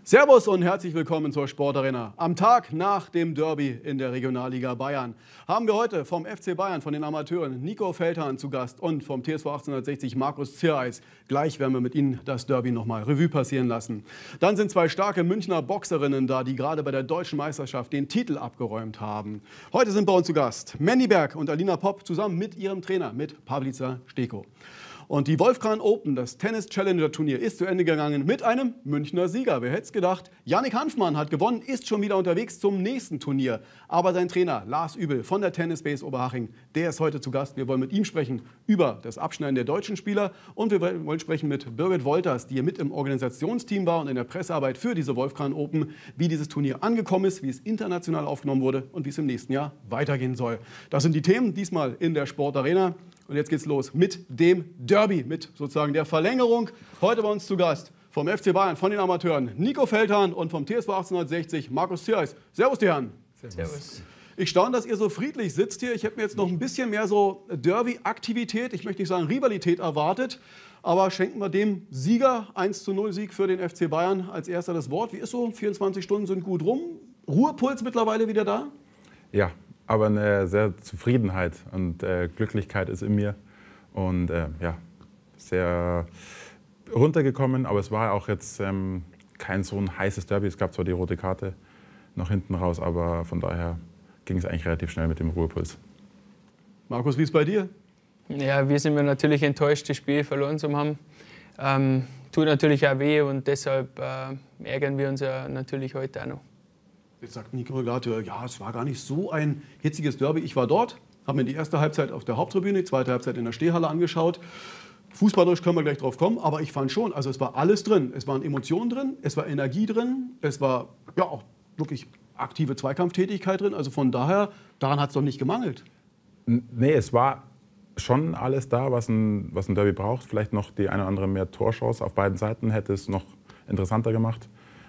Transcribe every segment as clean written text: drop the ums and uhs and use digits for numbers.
Servus und herzlich willkommen zur Sportarena. Am Tag nach dem Derby in der Regionalliga Bayern haben wir heute vom FC Bayern, von den Amateuren, Nico Feldhahn zu Gast und vom TSV 1860 Markus Ziereis. Gleich werden wir mit Ihnen das Derby nochmal Revue passieren lassen. Dann sind zwei starke Münchner Boxerinnen da, die gerade bei der Deutschen Meisterschaft den Titel abgeräumt haben. Heute sind bei uns zu Gast Mandy Berg und Alina Popp zusammen mit ihrem Trainer, mit Pavlica Steko. Und die Wolfcran Open, das Tennis-Challenger-Turnier, ist zu Ende gegangen mit einem Münchner Sieger. Wer hätte es gedacht? Yannick Hanfmann hat gewonnen, ist schon wieder unterwegs zum nächsten Turnier. Aber sein Trainer Lars Übel von der Tennis Base Oberhaching, der ist heute zu Gast. Wir wollen mit ihm sprechen über das Abschneiden der deutschen Spieler. Und wir wollen sprechen mit Birgit Wolters, die mit im Organisationsteam war und in der Pressearbeit für diese Wolfcran Open, wie dieses Turnier angekommen ist, wie es international aufgenommen wurde und wie es im nächsten Jahr weitergehen soll. Das sind die Themen diesmal in der Sportarena. Und jetzt geht's los mit dem Derby, mit sozusagen der Verlängerung. Heute bei uns zu Gast vom FC Bayern, von den Amateuren, Nico Feldhahn und vom TSV 1860, Markus Ziereis. Servus, die Herren. Servus. Ich staune, dass ihr so friedlich sitzt hier. Ich hätte mir jetzt noch ein bisschen mehr so Derby-Aktivität, ich möchte nicht sagen Rivalität erwartet. Aber schenken wir dem Sieger, 1:0-Sieg für den FC Bayern, als erster das Wort. Wie ist so? 24 Stunden sind gut rum. Ruhepuls mittlerweile wieder da? Ja. Aber eine sehr Zufriedenheit und Glücklichkeit ist in mir und ja, sehr runtergekommen. Aber es war auch jetzt kein so ein heißes Derby. Es gab zwar die rote Karte noch hinten raus, aber von daher ging es eigentlich relativ schnell mit dem Ruhepuls. Markus, wie ist es bei dir? Ja, wir sind natürlich enttäuscht, das Spiel verloren zu haben. Tut natürlich auch weh und deshalb ärgern wir uns ja natürlich heute auch noch. Jetzt sagt Nico gerade, ja, es war gar nicht so ein hitziges Derby. Ich war dort, habe mir die erste Halbzeit auf der Haupttribüne, die zweite Halbzeit in der Stehhalle angeschaut. Fußballerisch können wir gleich drauf kommen, aber ich fand schon, also es war alles drin. Es waren Emotionen drin, es war Energie drin, es war ja auch wirklich aktive Zweikampftätigkeit drin. Also von daher, daran hat es doch nicht gemangelt. Nee, es war schon alles da, was ein Derby braucht. Vielleicht noch die eine oder andere mehr Torchance auf beiden Seiten hätte es noch interessanter gemacht.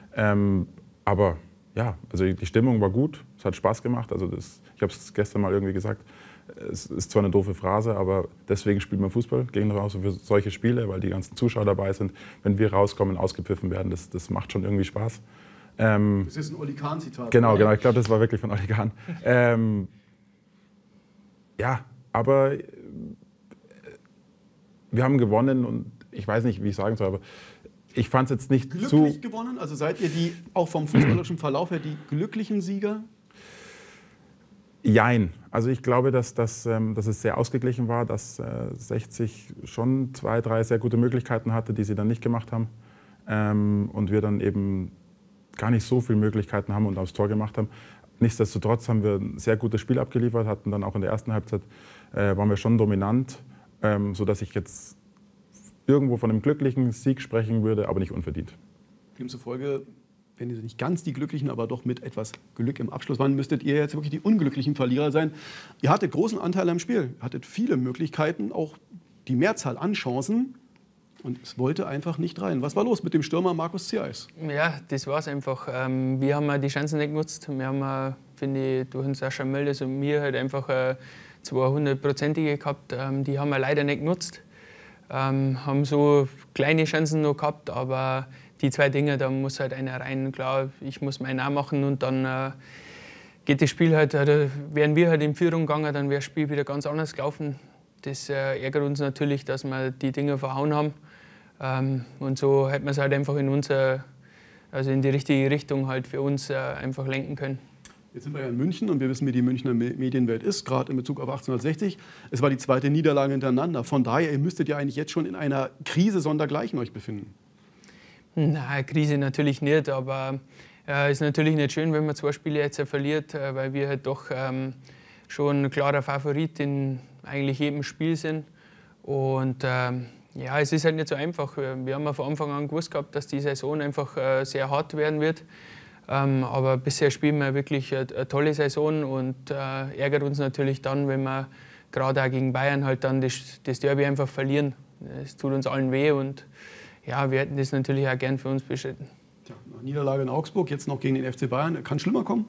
Aber ja, also die Stimmung war gut, es hat Spaß gemacht. Also ich habe es gestern mal irgendwie gesagt, es ist zwar eine doofe Phrase, aber deswegen spielt man Fußball, gegen raus für solche Spiele, weil die ganzen Zuschauer dabei sind. Wenn wir rauskommen, ausgepfiffen werden, das macht schon irgendwie Spaß. Das ist ein Oli Kahn-Zitat. Genau, ich glaube, das war wirklich von Oli Kahn. Ja, aber wir haben gewonnen und ich weiß nicht, wie ich sagen soll, aber ich fand es jetzt nicht glücklich gewonnen? Also seid ihr die, auch vom fußballerischen Verlauf her, die glücklichen Sieger? Jein. Also ich glaube, dass es sehr ausgeglichen war, dass 60 schon 2, 3 sehr gute Möglichkeiten hatte, die sie dann nicht gemacht haben. Und wir dann eben gar nicht so viele Möglichkeiten haben und aufs Tor gemacht haben. Nichtsdestotrotz haben wir ein sehr gutes Spiel abgeliefert, hatten dann auch in der ersten Halbzeit, waren wir schon dominant, sodass ich jetzt irgendwo von einem glücklichen Sieg sprechen würde, aber nicht unverdient. Demzufolge, wenn ihr nicht ganz die Glücklichen, aber doch mit etwas Glück im Abschluss waren, müsstet ihr jetzt wirklich die unglücklichen Verlierer sein. Ihr hattet großen Anteil am Spiel, ihr hattet viele Möglichkeiten, auch die Mehrzahl an Chancen. Und es wollte einfach nicht rein. Was war los mit dem Stürmer Markus Ziereis? Ja, das war es einfach. Wir haben die Chancen nicht genutzt. Wir haben, finde ich, durch den Sascha Mölders und mir halt einfach 200-prozentige gehabt. Die haben wir leider nicht genutzt. Haben so kleine Chancen noch gehabt, aber die zwei Dinge, da muss halt einer rein. Klar, ich muss meinen auch machen und dann geht das Spiel halt, wären wir halt in Führung gegangen, dann wäre das Spiel wieder ganz anders gelaufen. Das ärgert uns natürlich, dass wir die Dinge verhauen haben. Und so hätten wir es halt einfach in die richtige Richtung halt für uns einfach lenken können. Jetzt sind wir ja in München und wir wissen, wie die Münchner Medienwelt ist, gerade in Bezug auf 1860. Es war die zweite Niederlage hintereinander. Von daher, ihr müsstet ja eigentlich jetzt schon in einer Krise sondergleichen euch befinden. Nein, Krise natürlich nicht, aber es ist natürlich nicht schön, wenn man 2 Spiele jetzt verliert, weil wir halt doch schon ein klarer Favorit in eigentlich jedem Spiel sind. Und ja, es ist halt nicht so einfach. Wir haben von Anfang an gewusst gehabt, dass die Saison einfach sehr hart werden wird. Aber bisher spielen wir wirklich eine tolle Saison und ärgert uns natürlich dann, wenn wir gerade auch gegen Bayern halt dann das Derby einfach verlieren. Es tut uns allen weh und ja, wir hätten das natürlich auch gern für uns bestritten. Tja, nach Niederlage in Augsburg, jetzt noch gegen den FC Bayern. Kann schlimmer kommen?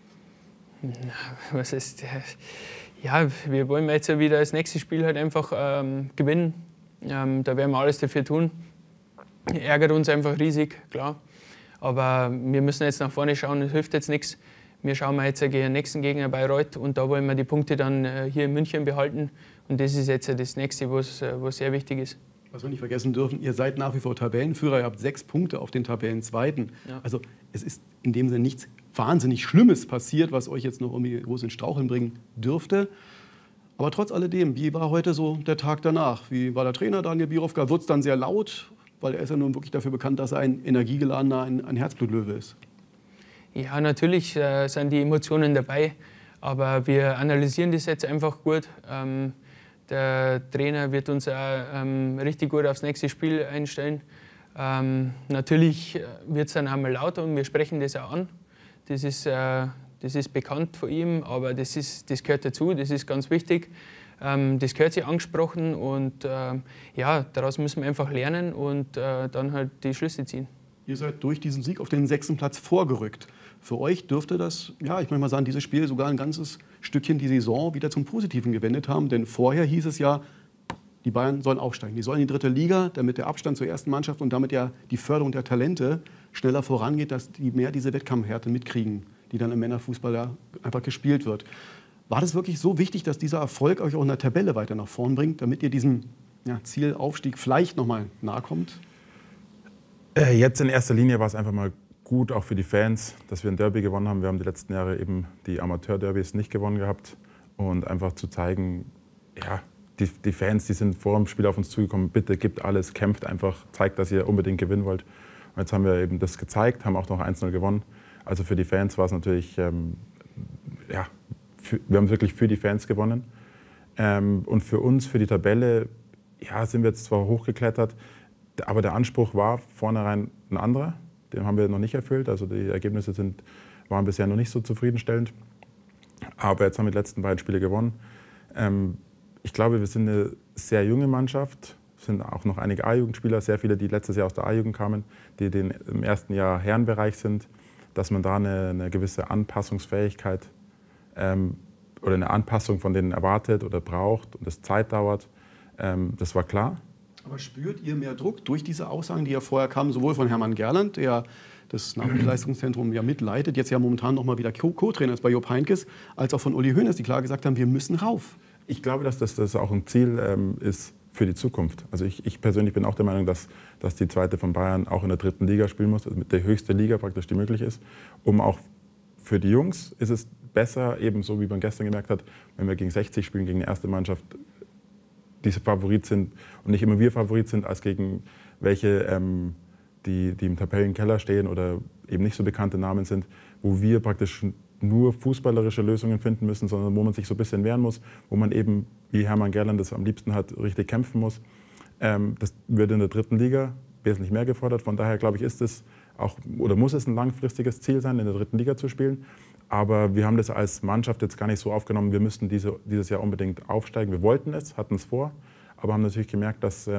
Was ist ja, wir wollen jetzt wieder das nächste Spiel halt einfach gewinnen. Da werden wir alles dafür tun. Ärgert uns einfach riesig, klar. Aber wir müssen jetzt nach vorne schauen, das hilft jetzt nichts. Wir schauen jetzt gegen den nächsten Gegner Bayreuth und da wollen wir die Punkte dann hier in München behalten. Und das ist jetzt das Nächste, was sehr wichtig ist. Was wir nicht vergessen dürfen, ihr seid nach wie vor Tabellenführer, ihr habt 6 Punkte auf den Tabellenzweiten. Ja. Also es ist in dem Sinne nichts wahnsinnig Schlimmes passiert, was euch jetzt noch irgendwie groß in Straucheln bringen dürfte. Aber trotz alledem, wie war heute so der Tag danach? Wie war der Trainer Daniel Birovka? Wird es dann sehr laut? Weil er ist ja nun wirklich dafür bekannt, dass er ein energiegeladener, ein Herzblutlöwe ist. Ja, natürlich sind die Emotionen dabei, aber wir analysieren das jetzt einfach gut. Der Trainer wird uns auch richtig gut aufs nächste Spiel einstellen. Natürlich wird es dann einmal lauter und wir sprechen das auch an. Das ist bekannt von ihm, aber das gehört dazu, das ist ganz wichtig. Das gehört sich angesprochen und ja, daraus müssen wir einfach lernen und dann halt die Schlüsse ziehen. Ihr seid durch diesen Sieg auf den 6. Platz vorgerückt. Für euch dürfte das, ja, ich möchte mal sagen, dieses Spiel sogar ein ganzes Stückchen die Saison wieder zum Positiven gewendet haben. Denn vorher hieß es ja, die Bayern sollen aufsteigen. Die sollen in die 3. Liga, damit der Abstand zur ersten Mannschaft und damit ja die Förderung der Talente schneller vorangeht, dass die mehr diese Wettkampfhärte mitkriegen, die dann im Männerfußball da einfach gespielt wird. War das wirklich so wichtig, dass dieser Erfolg euch auch in der Tabelle weiter nach vorn bringt, damit ihr diesem Zielaufstieg vielleicht noch mal nahe kommt? Jetzt in erster Linie war es einfach mal gut, auch für die Fans, dass wir ein Derby gewonnen haben. Wir haben die letzten Jahre eben die Amateur-Derbys nicht gewonnen gehabt. Und einfach zu zeigen, ja, die Fans, die sind vor dem Spiel auf uns zugekommen, bitte gebt alles, kämpft einfach, zeigt, dass ihr unbedingt gewinnen wollt. Und jetzt haben wir eben das gezeigt, haben auch noch 1-0 gewonnen. Also für die Fans war es natürlich, wir haben wirklich für die Fans gewonnen. Und für uns, für die Tabelle, ja, sind wir jetzt zwar hochgeklettert, aber der Anspruch war vornherein ein anderer. Den haben wir noch nicht erfüllt. Also die Ergebnisse waren bisher noch nicht so zufriedenstellend. Aber jetzt haben wir die letzten beiden Spiele gewonnen. Ich glaube, wir sind eine sehr junge Mannschaft. Es sind auch noch einige A-Jugendspieler, sehr viele, die letztes Jahr aus der A-Jugend kamen, die im ersten Jahr Herrenbereich sind. Dass man da eine gewisse Anpassungsfähigkeit oder eine Anpassung von denen erwartet oder braucht und das Zeit dauert, das war klar. Aber spürt ihr mehr Druck durch diese Aussagen, die ja vorher kamen, sowohl von Hermann Gerland, der das Nachwuchsleistungszentrum ja mitleitet, jetzt ja momentan noch mal wieder Co-Trainer ist bei Jupp Heynckes, als auch von Uli Hoeneß, die klar gesagt haben, wir müssen rauf. Ich glaube, dass das auch ein Ziel ist für die Zukunft. Also ich persönlich bin auch der Meinung, dass die zweite von Bayern auch in der 3. Liga spielen muss, also mit der höchste Liga praktisch, die möglich ist. Auch für die Jungs ist es besser, eben so wie man gestern gemerkt hat, wenn wir gegen 60 spielen, gegen eine erste Mannschaft, die Favorit sind und nicht immer wir Favorit sind, als gegen welche, die im Tabellenkeller stehen oder eben nicht so bekannte Namen sind, wo wir praktisch nur fußballerische Lösungen finden müssen, sondern wo man sich so ein bisschen wehren muss, wo man eben, wie Hermann Gerland das am liebsten hat, richtig kämpfen muss. Das wird in der 3. Liga wesentlich mehr gefordert. Von daher, glaube ich, ist es auch oder muss es ein langfristiges Ziel sein, in der 3. Liga zu spielen. Aber wir haben das als Mannschaft jetzt gar nicht so aufgenommen, wir müssten dieses Jahr unbedingt aufsteigen. Wir wollten es, hatten es vor, aber haben natürlich gemerkt, dass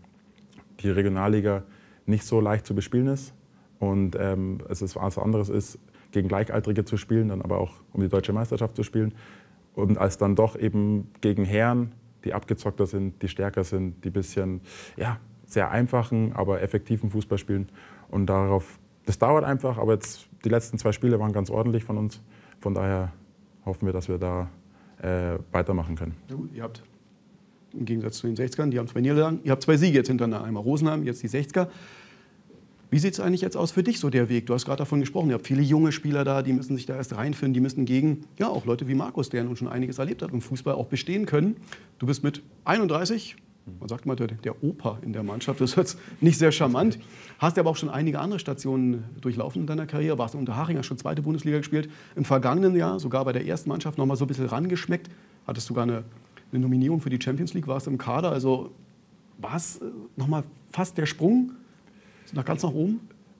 die Regionalliga nicht so leicht zu bespielen ist. Und es ist was anderes ist, gegen Gleichaltrige zu spielen, dann aber auch um die deutsche Meisterschaft zu spielen. Und als dann doch eben gegen Herren, die abgezockter sind, die stärker sind, die bisschen sehr einfachen, aber effektiven Fußball spielen. Und das dauert einfach, aber jetzt die letzten 2 Spiele waren ganz ordentlich von uns. Von daher hoffen wir, dass wir da weitermachen können. Ja, ihr habt im Gegensatz zu den 60ern, die haben 2 Niederlagen, ihr habt 2 Siege jetzt hintereinander, einmal Rosenheim, jetzt die 60er. Wie sieht es eigentlich jetzt aus für dich, so der Weg? Du hast gerade davon gesprochen, ihr habt viele junge Spieler da, die müssen sich da erst reinfinden, die müssen gegen auch Leute wie Markus, der nun schon einiges erlebt hat im Fußball, auch bestehen können. Du bist mit 31, man sagt mal der Opa in der Mannschaft, das hört nicht sehr charmant, hast aber auch schon einige andere Stationen durchlaufen in deiner Karriere, warst unter Haching, hast schon 2. Bundesliga gespielt, im vergangenen Jahr sogar bei der ersten Mannschaft noch mal so ein bisschen rangeschmeckt, hattest sogar eine Nominierung für die Champions League, warst im Kader, also war es noch mal fast der Sprung ganz nach oben?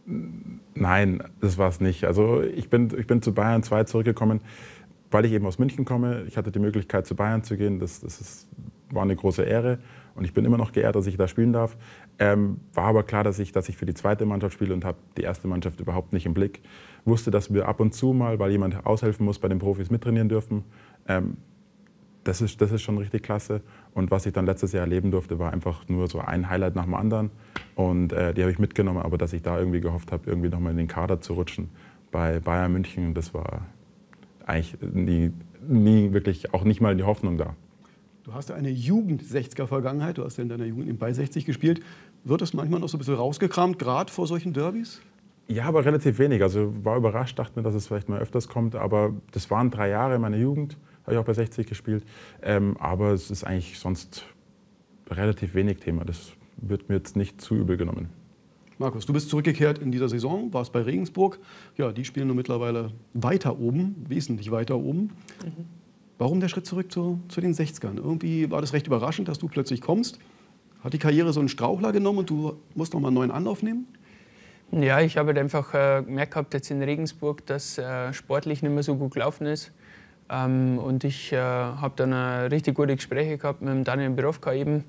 Nein, das war es nicht. Also ich bin zu Bayern 2 zurückgekommen, weil ich eben aus München komme. Ich hatte die Möglichkeit, zu Bayern zu gehen. War eine große Ehre und ich bin immer noch geehrt, dass ich da spielen darf. War aber klar, dass ich für die zweite Mannschaft spiele und habe die erste Mannschaft überhaupt nicht im Blick. Wusste, dass wir ab und zu mal, weil jemand aushelfen muss, bei den Profis mittrainieren dürfen. das ist schon richtig klasse. Und was ich dann letztes Jahr erleben durfte, war einfach nur so ein Highlight nach dem anderen. Und die habe ich mitgenommen, aber dass ich da irgendwie gehofft habe, irgendwie nochmal in den Kader zu rutschen bei Bayern München, das war eigentlich nie wirklich, auch nicht mal die Hoffnung da. Du hast ja eine Jugend-60er-Vergangenheit, du hast ja in deiner Jugend bei 60 gespielt. Wird das manchmal noch so ein bisschen rausgekramt, gerade vor solchen Derbys? Ja, aber relativ wenig. Also war überrascht, dachte mir, dass es vielleicht mal öfters kommt. Aber das waren 3 Jahre in meiner Jugend, habe ich auch bei 60 gespielt. Aber es ist eigentlich sonst relativ wenig Thema. Das wird mir jetzt nicht zu übel genommen. Markus, du bist zurückgekehrt in dieser Saison, warst bei Regensburg. Ja, die spielen nur mittlerweile weiter oben, wesentlich weiter oben. Warum der Schritt zurück zu den 60ern? Irgendwie war das recht überraschend, dass du plötzlich kommst. Hat die Karriere so einen Strauchler genommen und du musst noch mal einen neuen Anlauf nehmen? Ja, ich habe halt einfach gemerkt gehabt jetzt in Regensburg, dass sportlich nicht mehr so gut gelaufen ist. Und ich habe dann richtig gute Gespräche gehabt mit dem Daniel Birovka eben.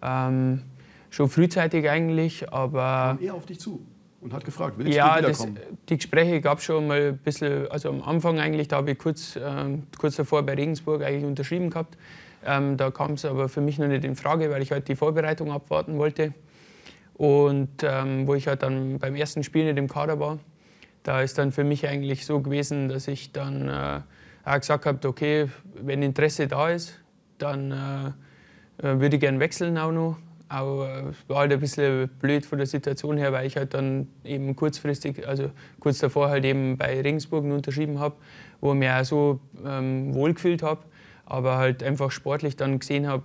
Schon frühzeitig eigentlich, aber... Kam er auf dich zu und hat gefragt, willst du wiederkommen? Die Gespräche gab es schon mal ein bisschen, also am Anfang eigentlich, da habe ich kurz davor bei Regensburg eigentlich unterschrieben gehabt. Da kam es aber für mich noch nicht in Frage, weil ich halt die Vorbereitung abwarten wollte. Und wo ich halt dann beim ersten Spiel nicht im Kader war, da ist dann für mich eigentlich so gewesen, dass ich dann auch gesagt habe, okay, wenn Interesse da ist, dann würde ich gerne wechseln auch noch. Aber es war halt ein bisschen blöd von der Situation her, weil ich halt dann eben kurzfristig, also kurz davor halt eben bei Regensburg unterschrieben habe, wo ich mich auch so wohlgefühlt habe, aber halt einfach sportlich dann gesehen habe,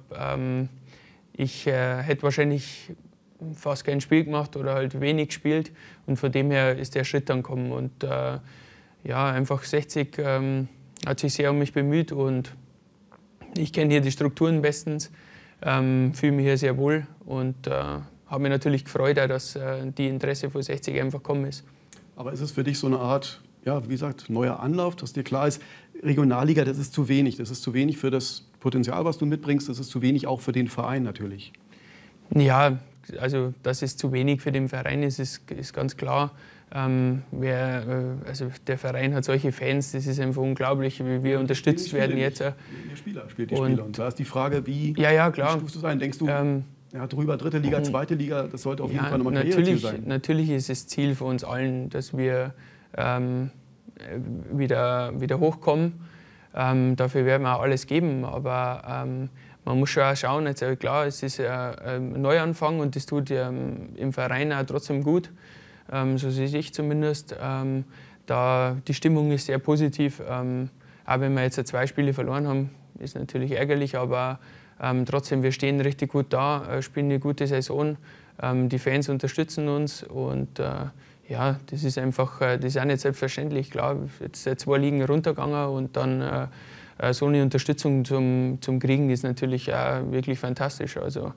ich hätte wahrscheinlich fast kein Spiel gemacht oder halt wenig gespielt und von dem her ist der Schritt dann gekommen und ja, einfach 60 hat sich sehr um mich bemüht und ich kenne hier die Strukturen bestens, fühle mich hier sehr wohl und habe mich natürlich gefreut, dass die Interesse von 60 einfach gekommen ist. Aber ist es für dich so eine Art, ja, wie gesagt, neuer Anlauf, dass dir klar ist, Regionalliga, das ist zu wenig. Das ist zu wenig für das Potenzial, was du mitbringst. Das ist zu wenig auch für den Verein natürlich. Ja, also dass es zu wenig für den Verein ist ganz klar. Also der Verein hat solche Fans, das ist einfach unglaublich, wie wir unterstützt werden jetzt. Der Spieler spielt die Spieler. Und da ist die Frage, wie klar. stufst du es ein? Denkst du, ja, drüber, 3. Liga, 2. Liga, das sollte auf jeden Fall nochmal ein Karriereziel sein? Natürlich ist es Ziel für uns allen, dass wir wieder hochkommen. Dafür werden wir auch alles geben, aber man muss schon auch schauen, jetzt, klar, es ist ein Neuanfang und das tut im Verein auch trotzdem gut, so sehe ich zumindest. Da die Stimmung ist sehr positiv, auch wenn wir jetzt 2 Spiele verloren haben, ist natürlich ärgerlich, aber trotzdem, wir stehen richtig gut da, spielen eine gute Saison, die Fans unterstützen uns und ja, das ist einfach, das ist auch nicht selbstverständlich. Klar, jetzt 2 Ligen runtergegangen und dann so eine Unterstützung zum Kriegen ist natürlich auch wirklich fantastisch. Also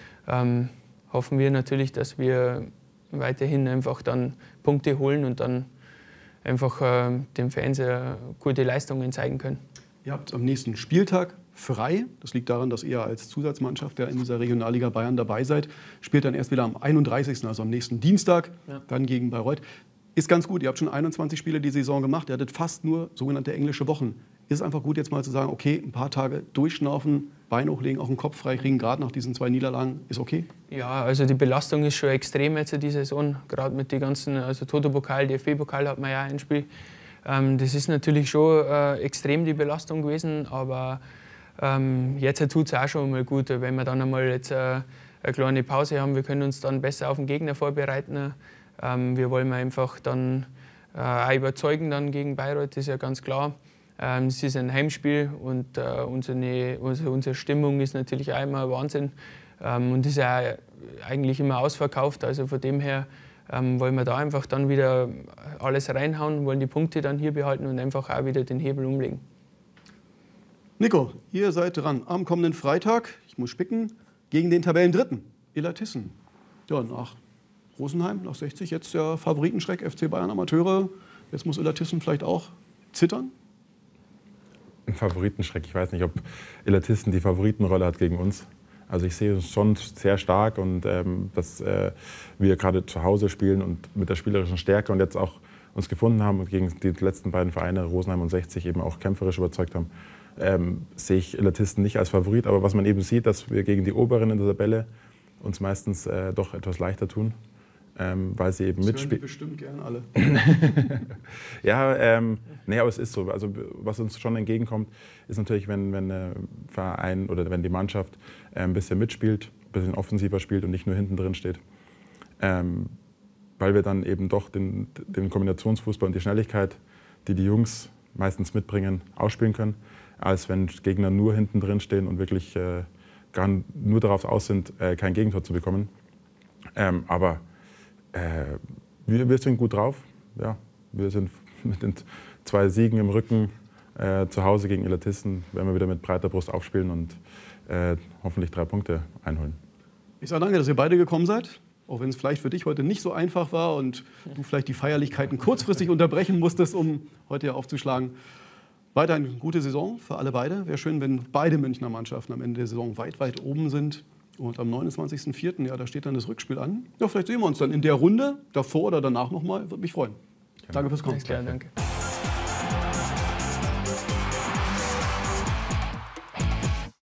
hoffen wir natürlich, dass wir weiterhin einfach dann Punkte holen und dann einfach den Fans gute Leistungen zeigen können. Ihr habt am nächsten Spieltag frei. Das liegt daran, dass ihr als Zusatzmannschaft, der in dieser Regionalliga Bayern dabei seid, spielt dann erst wieder am 31., also am nächsten Dienstag, dann gegen Bayreuth. Ist ganz gut, ihr habt schon 21 Spiele die Saison gemacht, ihr hattet fast nur sogenannte englische Wochen. Ist es einfach gut, jetzt mal zu sagen, okay, ein paar Tage durchschnaufen, Bein hochlegen, auch den Kopf freikriegen, gerade nach diesen 2 Niederlagen, ist okay? Ja, also die Belastung ist schon extrem jetzt in dieser Saison, gerade mit den ganzen, also Toto-Pokal, DFB-Pokal hat man ja ein Spiel. Das ist natürlich schon extrem die Belastung gewesen, aber jetzt tut es auch schon mal gut, wenn wir dann einmal jetzt eine kleine Pause haben. Wir können uns dann besser auf den Gegner vorbereiten. Wir wollen einfach dann auch überzeugen dann gegen Bayreuth, das ist ja ganz klar. Es ist ein Heimspiel und unsere Stimmung ist natürlich auch immer Wahnsinn. Und ist ja eigentlich immer ausverkauft. Also von dem her wollen wir da einfach dann wieder alles reinhauen, wollen die Punkte dann hier behalten und einfach auch wieder den Hebel umlegen. Nico, ihr seid dran am kommenden Freitag, ich muss spicken, gegen den Tabellendritten, Illertissen. Ja, nach Rosenheim, nach 60, jetzt der Favoritenschreck FC Bayern Amateure. Jetzt muss Illertissen vielleicht auch zittern? Ein Favoritenschreck, ich weiß nicht, ob Illertissen die Favoritenrolle hat gegen uns. Also ich sehe es schon sehr stark und dass wir gerade zu Hause spielen und mit der spielerischen Stärke und jetzt auch uns gefunden haben und gegen die letzten beiden Vereine, Rosenheim und 60, eben auch kämpferisch überzeugt haben. sehe ich Illertissen nicht als Favorit. Aber was man eben sieht, dass wir gegen die Oberen in der Tabelle uns meistens doch etwas leichter tun, weil sie eben mitspielen. Bestimmt gern alle. Ja, nee, aber es ist so. Also was uns schon entgegenkommt, ist natürlich, wenn der Verein oder wenn die Mannschaft ein bisschen mitspielt, ein bisschen offensiver spielt und nicht nur hinten drin steht. Weil wir dann eben doch den Kombinationsfußball und die Schnelligkeit, die die Jungs meistens mitbringen, ausspielen können, als wenn Gegner nur hinten drin stehen und wirklich gar nur darauf aus sind, kein Gegentor zu bekommen. Aber wir sind gut drauf. Ja, wir sind mit den 2 Siegen im Rücken zu Hause gegen Illertissen, werden wir wieder mit breiter Brust aufspielen und hoffentlich 3 Punkte einholen. Ich sage danke, dass ihr beide gekommen seid. Auch wenn es vielleicht für dich heute nicht so einfach war und du vielleicht die Feierlichkeiten kurzfristig unterbrechen musstest, um heute hier aufzuschlagen. Weiterhin eine gute Saison für alle beide. Wäre schön, wenn beide Münchner Mannschaften am Ende der Saison weit, weit oben sind. Und am 29.04., ja, da steht dann das Rückspiel an. Ja, vielleicht sehen wir uns dann in der Runde, davor oder danach nochmal. Würde mich freuen. Danke fürs Kommen. Alles klar, danke.